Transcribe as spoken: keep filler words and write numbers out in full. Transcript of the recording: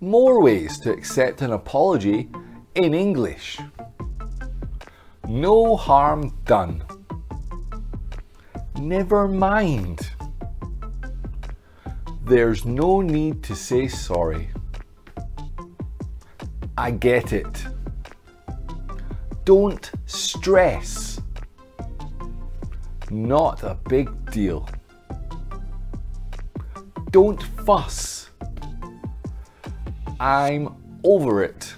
more ways to accept an apology in English. No harm done. Never mind. There's no need to say sorry. I get it. Don't stress. Not a big deal. Don't fuss. I'm over it.